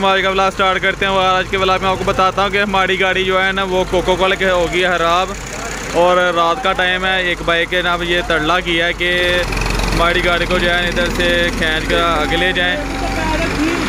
हम आज का व्लॉग स्टार्ट करते हैं। और आज के व्लॉग में आपको बताता हूँ कि हमारी गाड़ी जो है ना वो कोको कोला के होगी ख़राब, और रात का टाइम है। एक बाइक के ना ये तड़ला किया है कि हमारी गाड़ी को जो है इधर से खींच कर आगे ले जाएँ।